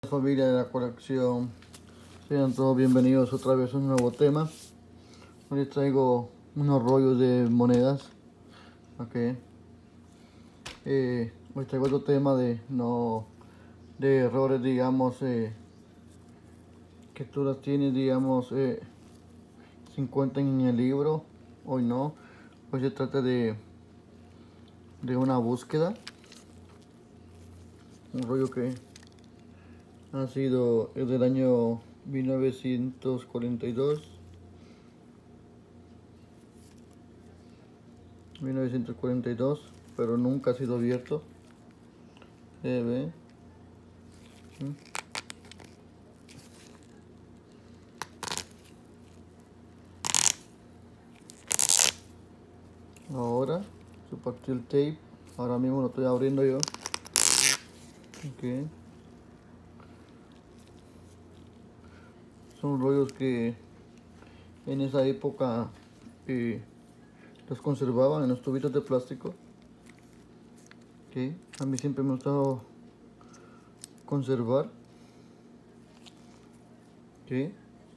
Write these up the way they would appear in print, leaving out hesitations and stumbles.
Familia de la colección, sean todos bienvenidos otra vez a un nuevo tema. Hoy les traigo unos rollos de monedas. Okay. Hoy traigo otro tema de errores, digamos, que tú las tienes, digamos, se encuentran en el libro. Hoy no, hoy se trata de una búsqueda, un rollo que ha sido es del año 1942, pero nunca ha sido abierto. Se ve. Ahora se partió el tape. Ahora mismo lo estoy abriendo yo. Okay. Son rollos que en esa época los conservaban en los tubitos de plástico. Okay. A mí siempre me ha gustado conservar. Okay.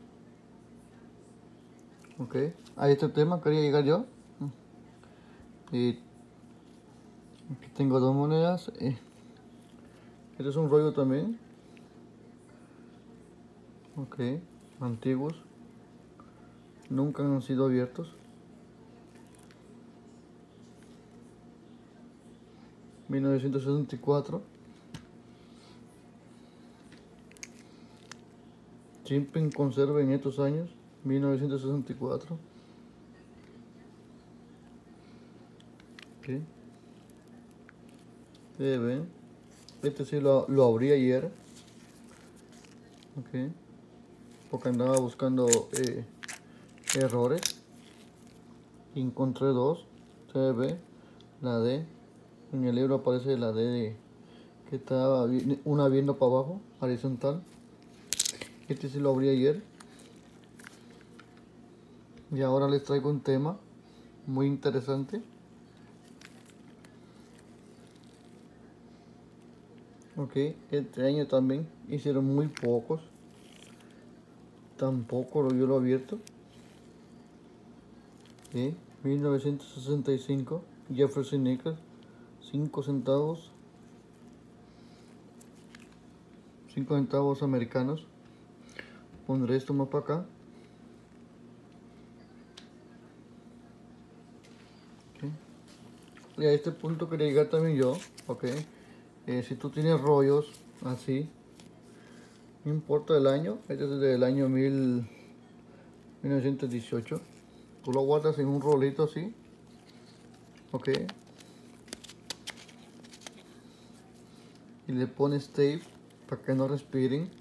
Okay. A este tema quería llegar yo. Aquí tengo dos monedas. Este es un rollo también. Okay. Antiguos. Nunca han sido abiertos. 1964. Siempre en conserva en estos años. 1964. Okay. Ven. Este sí lo abrí ayer. Okay. Porque andaba buscando errores. Encontré dos. Se ve la D. En el libro aparece la D que estaba una viendo para abajo, horizontal. Este sí lo abrí ayer. Y ahora les traigo un tema muy interesante. Ok, este año también hicieron muy pocos. Tampoco yo lo he abierto. Okay. 1965, Jefferson Nickel, 5 centavos. 5 centavos americanos. Pondré esto más para acá. Okay. Y a este punto quería llegar también yo. Okay. Si tú tienes rollos así, no importa el año, este es del año 1918. Tú lo guardas en un rolito así. Ok. Y le pones tape para que no respiren.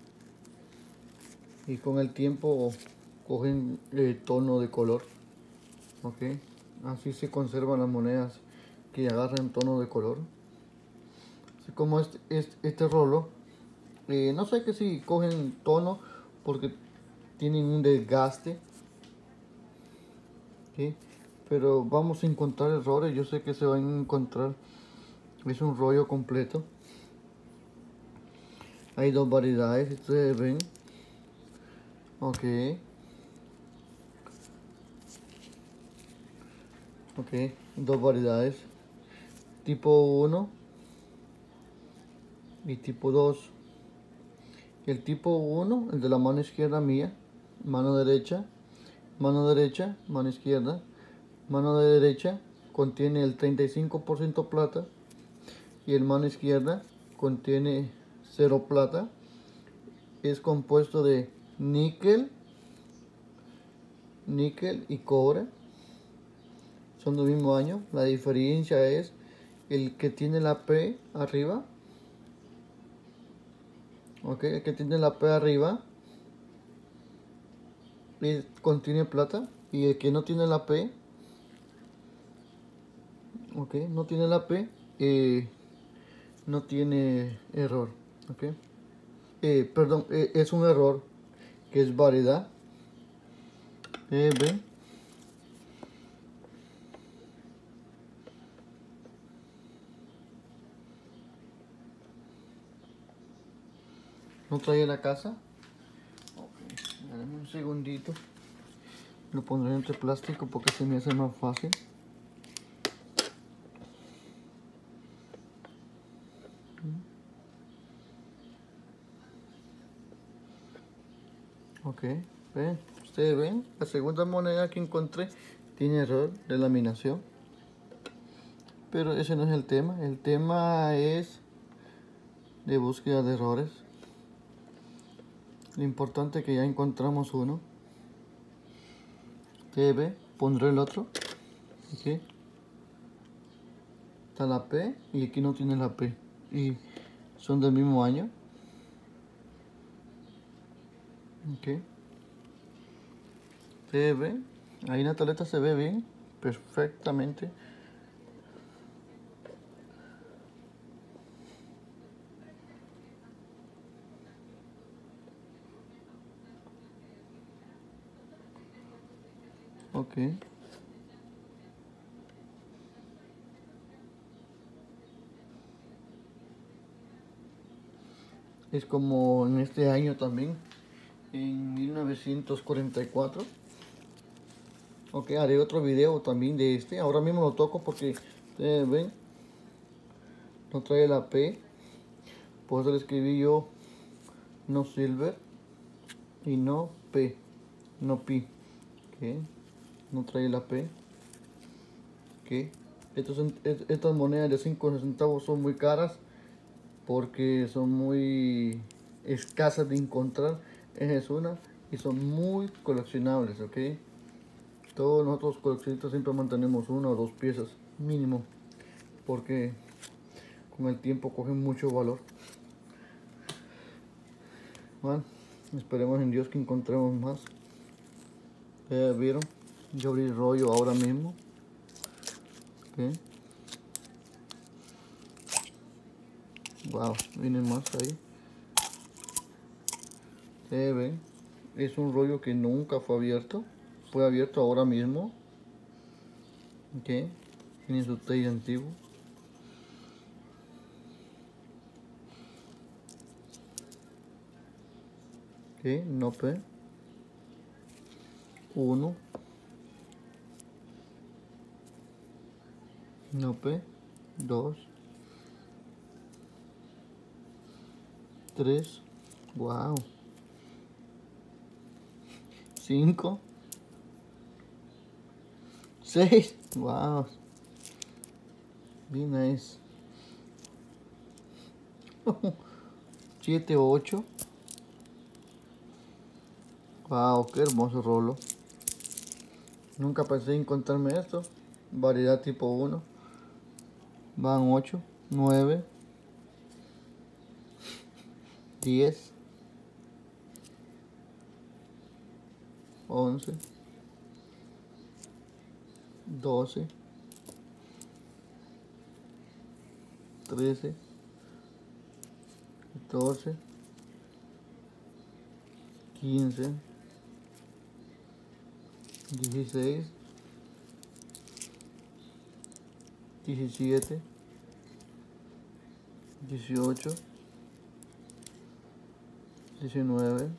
Y con el tiempo cogen el tono de color. Ok. Así se conservan las monedas que agarran tono de color. Así como este rolo. No sé que si cogen tono porque tienen un desgaste. ¿Sí? Pero vamos a encontrar errores. Yo sé que se van a encontrar. Es un rollo completo. Hay dos variedades, ustedes ven. Ok. Ok, dos variedades. Tipo 1 y tipo 2. El tipo 1, el de la mano izquierda mía, mano derecha, mano izquierda. Mano de derecha contiene el 35% plata y el mano izquierda contiene 0 plata. Es compuesto de níquel y cobre. Son del mismo año. La diferencia es el que tiene la P arriba. Ok, el que tiene la P arriba contiene plata, y el que no tiene la P, ok, no tiene la P, no tiene error. Ok, perdón, es un error que es variedad. Ven. no traía la casa. Ok, dame un segundito. Lo pondré entre plástico porque se me hace más fácil. Ok, ven, ustedes ven, la segunda moneda que encontré tiene error de laminación. Pero ese no es el tema es de búsqueda de errores. Lo importante es que ya encontramos uno. Ustedes ven, pondré el otro. Aquí está la P y aquí no tiene la P. Y son del mismo año. Ok. Ustedes ven, ahí en la tableta se ve bien, perfectamente. Ok. Es como en este año también, en 1944. Ok, haré otro video también de este. Ahora mismo lo toco porque ustedes ven, no trae la P. Por eso le escribí yo no silver y no P, no pi. Ok, no trae la P. Ok, estas monedas de 5 centavos son muy caras porque son muy escasas de encontrar. Esa es una y son muy coleccionables. Ok, todos nosotros coleccionistas siempre mantenemos una o dos piezas mínimo porque con el tiempo cogen mucho valor. Bueno, esperemos en Dios que encontremos más. Ya vieron, yo abrí el rollo ahora mismo. Okay. Wow, vienen más ahí. Ven, es un rollo que nunca fue abierto. Fue abierto ahora mismo. Ok, tiene su talle antiguo. Ok, no P. 1. No P. 2. 3. Wow. 5. 6. Wow. Be nice. 7, 8. Wow, qué hermoso rolo. Nunca pensé encontrarme esto. Variedad tipo 1. Van 8, 9, 10, 11, 12, 13, 14, 15, 16, 17, 18, 19,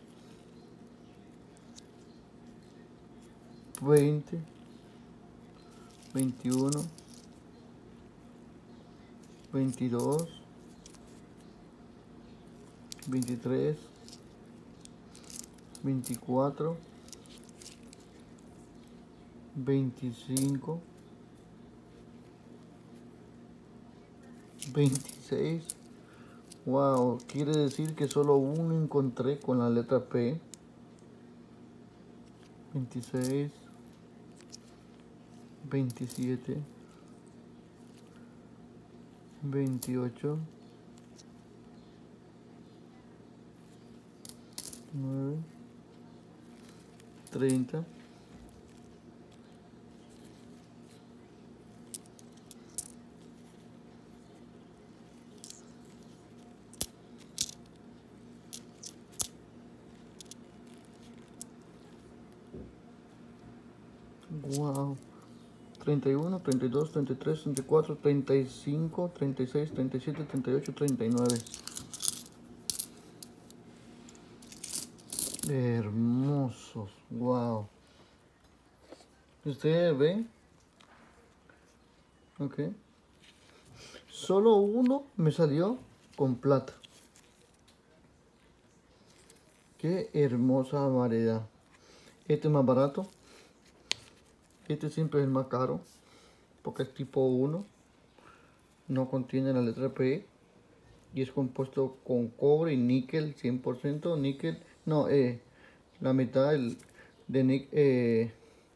20, 21, 22, 23, 24, 25, 26. Wow, quiere decir que solo uno encontré con la letra P. 26, 27, 28, 9, 30, 31, 32, 33, 34, 35, 36, 37, 38, 39. Hermosos, wow. Ustedes ven, ok. Solo uno me salió con plata. Qué hermosa variedad. Este es más barato. Este siempre es el más caro. Porque es tipo 1. No contiene la letra P. Y es compuesto con cobre y níquel, 100% níquel. No, la mitad de níquel.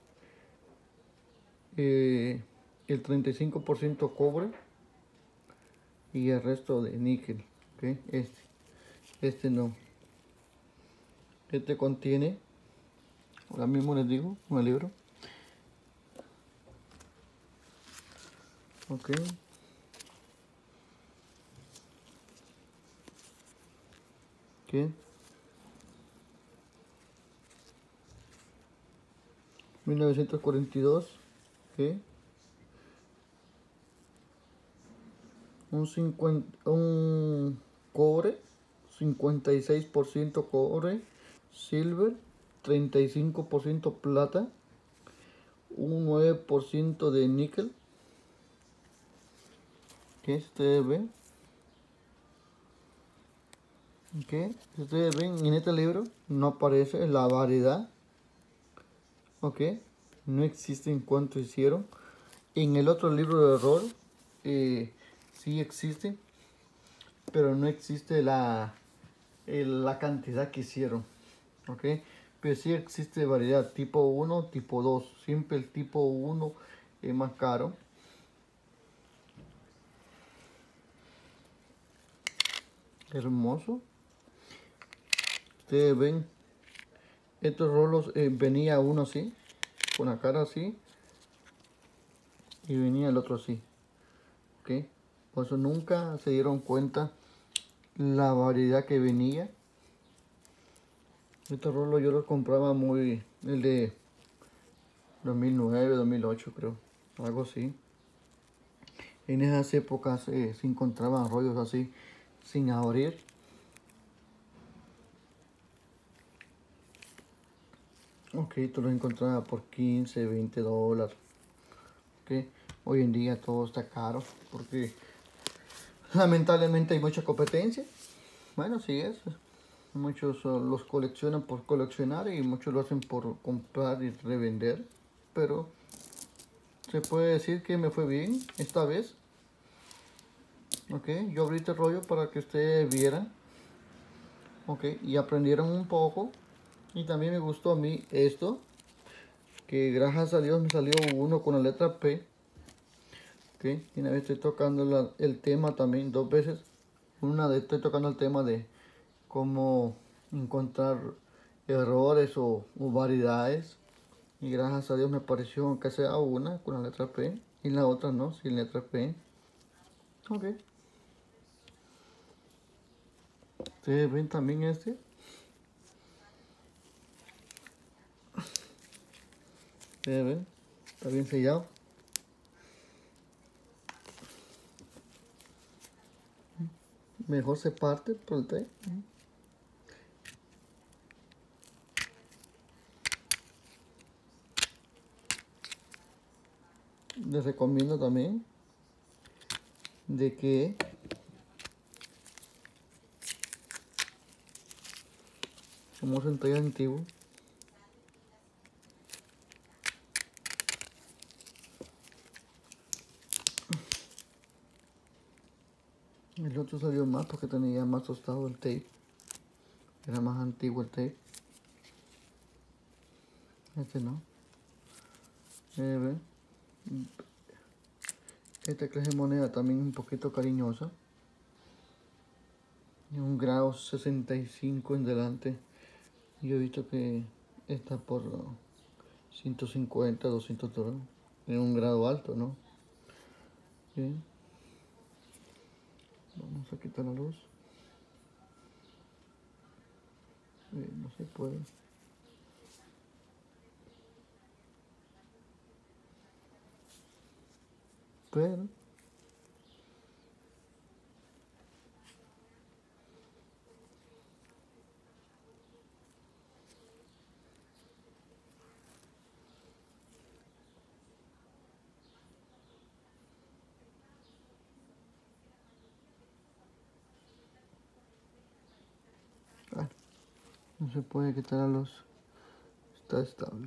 El 35% cobre. Y el resto de níquel. ¿Okay? Este no. Este contiene, ahora mismo les digo, con el libro. Ok. ¿Qué? 1942. ¿Qué? Un cobre, 56% cobre, silver, 35% plata, un 9% de níquel. ¿Qué? Ustedes ven. ¿Qué? Ustedes ven en este libro no aparece la variedad. ¿Ok? No existe en cuánto hicieron. En el otro libro de rol sí existe, pero no existe la cantidad que hicieron. ¿Ok? Pero sí existe variedad tipo 1, tipo 2. Siempre el tipo 1 es más caro. Hermoso. Ustedes ven, estos rolos venía uno así, con la cara así, y venía el otro así. ¿Ok? Por eso nunca se dieron cuenta la variedad que venía. Este rolo yo lo compraba el de 2009, 2008 creo, algo así. En esas épocas se encontraban rollos así sin abrir. Ok, tú los encontrabas por 15, 20 dólares. Ok, hoy en día todo está caro porque lamentablemente hay mucha competencia. Bueno, sí es. Muchos los coleccionan por coleccionar y muchos lo hacen por comprar y revender. Pero se puede decir que me fue bien esta vez. Ok, yo abrí este rollo para que ustedes vieran. Ok, y aprendieron un poco. Y también me gustó a mí esto. Que gracias a Dios me salió uno con la letra P. Ok, y una vez estoy tocando el tema también 2 veces. Una vez estoy tocando el tema de cómo encontrar errores o variedades. Y gracias a Dios me pareció que sea una con la letra P y la otra no, sin letra P. Ok. Ustedes ven también este. Ustedes ven. Está bien sellado. Mejor se parte por el té. Les recomiendo también de que como es un té antiguo, el otro salió más porque tenía más tostado el tape. Era más antiguo el tape. Este no. Ven. Esta clase de moneda también es un poquito cariñosa. Un grado 65 en delante. Yo he visto que está por 150, 200 dólares. En un grado alto, ¿no? Bien. Vamos a quitar la luz. No se puede. Pero No se puede quitar a los... Está estable.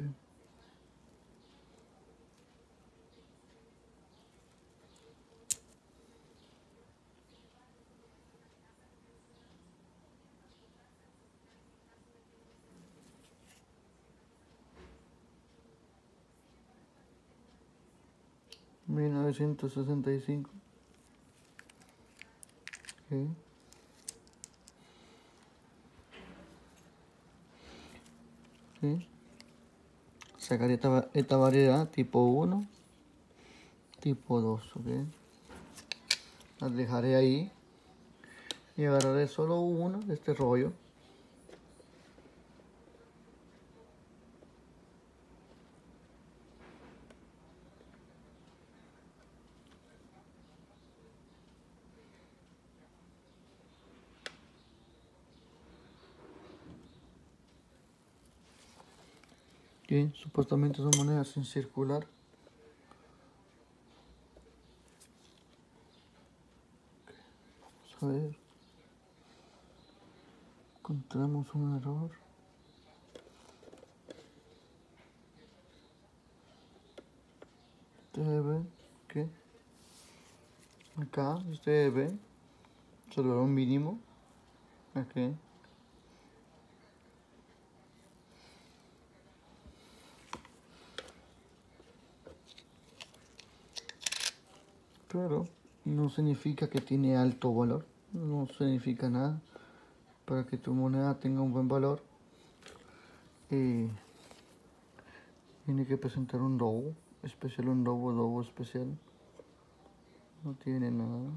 $1965. Okay. Okay. Sacar esta variedad tipo 1, tipo 2, ¿ok? Las dejaré ahí y agarraré solo uno de este rollo. Que supuestamente son monedas sin circular. Vamos a ver. Encontramos un error. Ustedes ven que acá, ustedes ven, solo un mínimo. Aquí. Pero no significa que tiene alto valor. No significa nada. Para que tu moneda tenga un buen valor, tiene que presentar un robo especial, un robo especial. No tiene nada.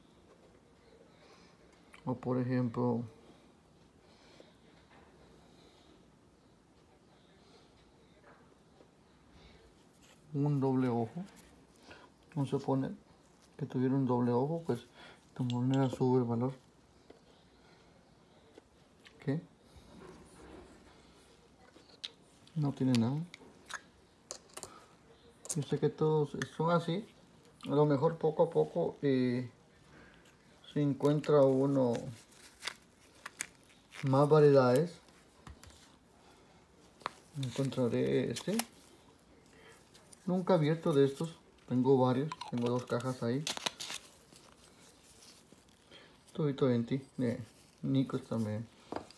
O por ejemplo, un doble ojo. Vamos a suponer que tuviera un doble ojo, pues tu moneda sube el valor. ¿Qué? No tiene nada. Yo sé que todos son así. A lo mejor poco a poco se encuentra uno más variedades. Encontraré este. Nunca he abierto de estos. Tengo varios. Tengo 2 cajas ahí. Todito 20. Nikos también.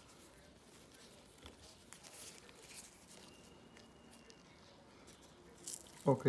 Ok.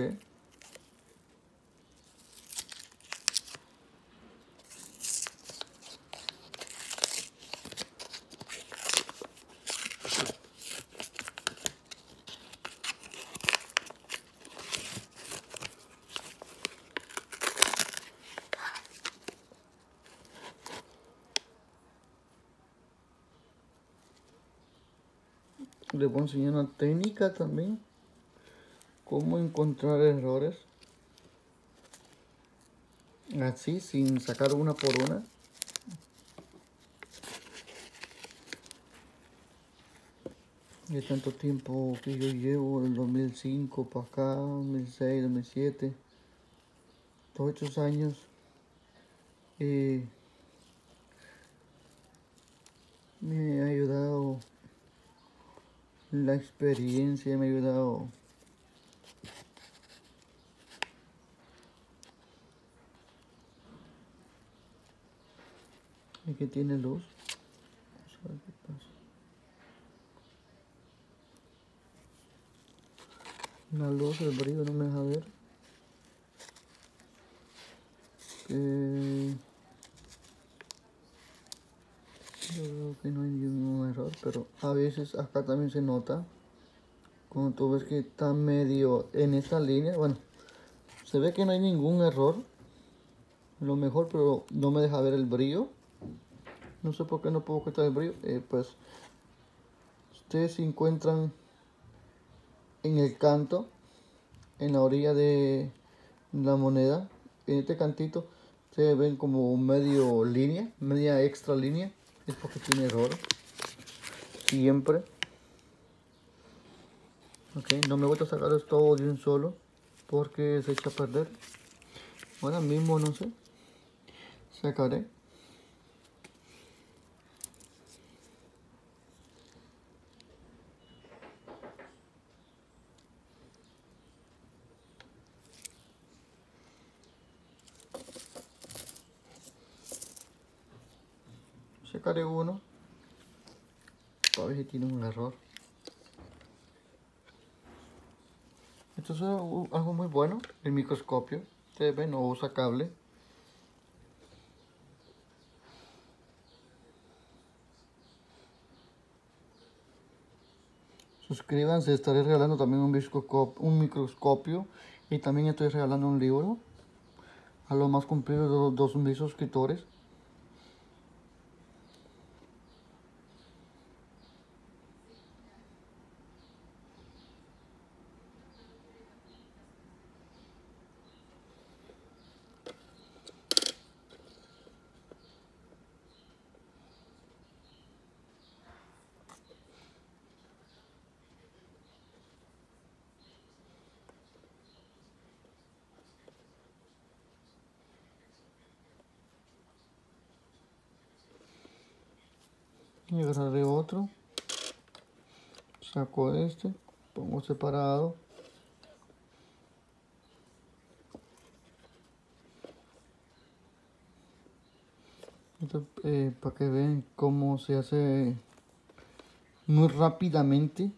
Les voy a enseñar una técnica también. Cómo encontrar errores. Así, sin sacar una por una. De tanto tiempo que yo llevo, del 2005 para acá, 2006, 2007. Todos estos años. Me ha ayudado la experiencia, me ha ayudado el que tiene luz. Vamos a ver qué pasa. La luz, el brillo no me deja ver. Yo veo que no hay ningún error, pero a veces acá también se nota. Cuando tú ves que está medio en esta línea, bueno, se ve que no hay ningún error. Lo mejor, pero no me deja ver el brillo. No sé por qué no puedo quitar el brillo. Pues ustedes se encuentran en el canto, en la orilla de la moneda. En este cantito ustedes ven como medio línea, media extra línea. Es porque tiene error. Siempre. Ok, no me voy a sacar esto de un solo porque se echa a perder. Ahora mismo no sé. Sacaré. sacaré uno para ver si tiene un error. Esto es algo muy bueno, el microscopio. Ustedes ven, no usa cable. Suscríbanse, estaré regalando también un microscopio y también estoy regalando un libro a los más cumplidos de los 2000 suscriptores. Y agarraré otro, saco este, pongo separado. Esto, para que vean cómo se hace muy rápidamente.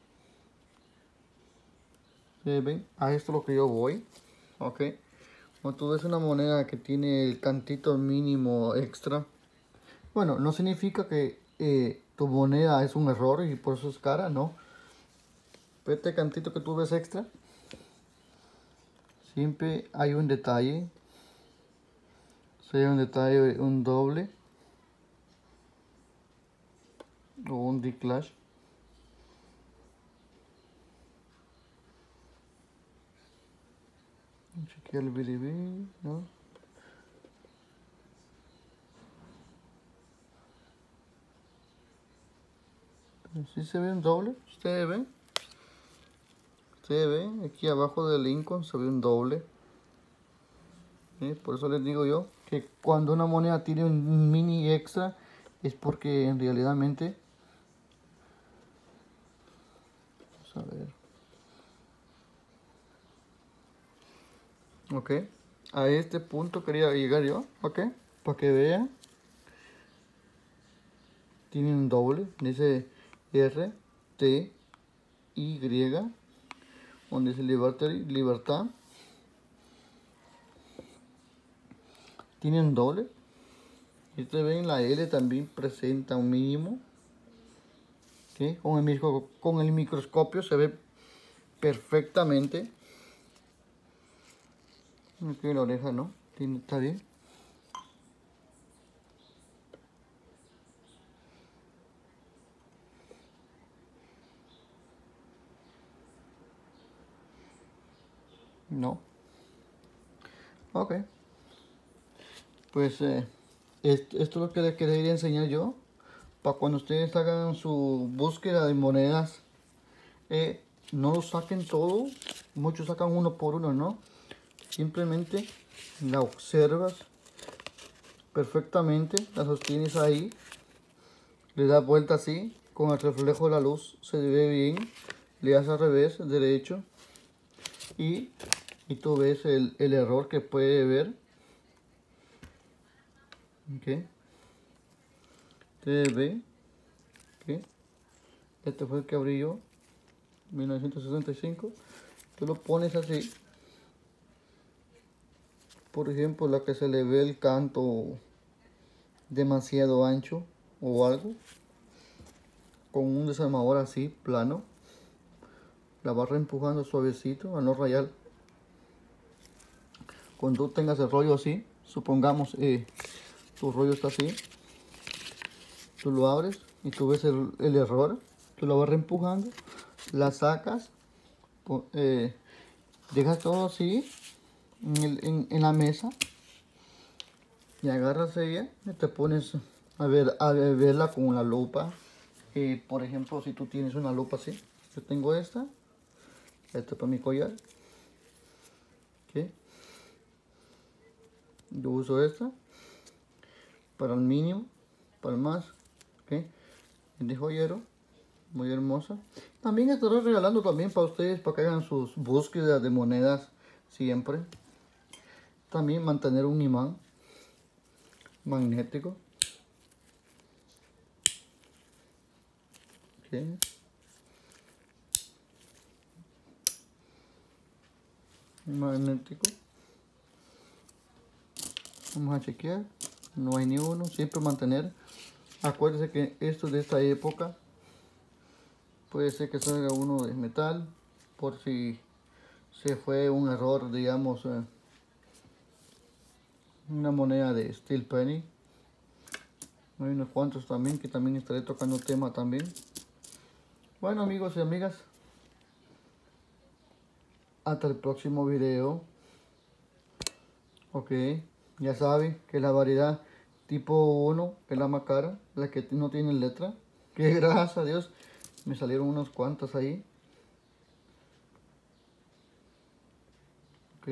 ¿Ven? A esto es lo que yo voy. Ok. Cuando tú ves una moneda que tiene el cantito mínimo extra, bueno, no significa que tu moneda es un error y por eso es cara, no. Pero este cantito que tú ves extra, siempre hay un detalle. Sea un detalle, un doble o un declash. Chequear el BDB, ¿no? Si se ve un doble, ustedes ven, aquí abajo del Lincoln se ve un doble. ¿Sí? Por eso les digo yo que cuando una moneda tiene un mini extra es porque en realidad, vamos a ver, ok, a este punto quería llegar yo, ok, para que vean, tiene un doble, dice R, T, Y, donde dice libertad, tiene un doble. Y ustedes ven, la L también presenta un mínimo. ¿Sí? Con el microscopio se ve perfectamente. Aquí la oreja no, está bien. No. Ok. Pues esto es lo que les quería enseñar yo. Para cuando ustedes hagan su búsqueda de monedas, no lo saquen todo. Muchos sacan uno por uno, ¿no? Simplemente la observas perfectamente, la sostienes ahí, le das vuelta así, con el reflejo de la luz se ve bien, le das al revés, derecho, y tú ves el error que puede ver. Okay. Ustedes ven que este fue el que abrí yo, 1965. Tú lo pones así, por ejemplo, la que se le ve el canto demasiado ancho o algo, con un desarmador así, plano, la vas reempujando suavecito a no rayar. Cuando tú tengas el rollo así, supongamos tu rollo está así, tú lo abres y tú ves el error, tú lo vas reempujando, la sacas, dejas todo así en la mesa y agarras ella y te pones a verla con una lupa. Por ejemplo, si tú tienes una lupa así, yo tengo esta es para mi collar. ¿Okay? Yo uso esta para el mínimo, para el más. ¿Okay? Es de joyero, muy hermosa. También estaré regalando también para ustedes, para que hagan sus búsquedas de monedas siempre. También mantener un imán magnético. Ok. Magnético. Vamos a chequear. No hay ni uno. Siempre mantener. Acuérdense que esto de esta época puede ser que salga uno de metal. Por si se fue un error, digamos, una moneda de Steel Penny. Hay unos cuantos también que también estaré tocando tema también. Bueno, amigos y amigas, hasta el próximo video. Ok, ya saben que la variedad tipo 1 es la más cara, la que no tiene letra. Que gracias a Dios me salieron unas cuantas ahí. Ok,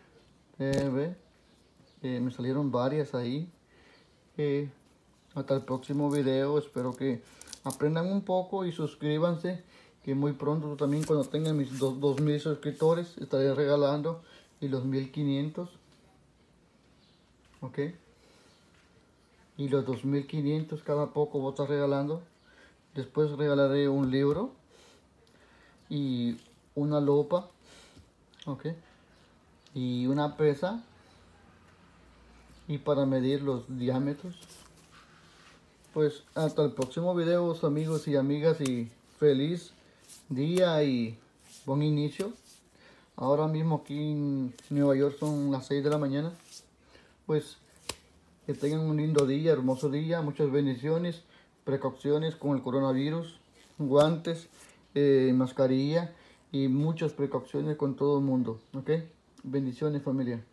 me salieron varias ahí. Hasta el próximo video, espero que aprendan un poco y suscríbanse, que muy pronto también, cuando tengan mis 2000 suscriptores, estaré regalando y los 1500. Ok, y los 2500 cada poco voy a estar regalando. Después regalaré un libro y una lupa, ok, y una pesa y para medir los diámetros. Pues hasta el próximo video, amigos y amigas, y feliz día y buen inicio. Ahora mismo aquí en Nueva York son las 6 de la mañana. Pues que tengan un lindo día, hermoso día, muchas bendiciones, precauciones con el coronavirus, guantes, mascarilla y muchas precauciones con todo el mundo, ¿ok? Bendiciones, familia.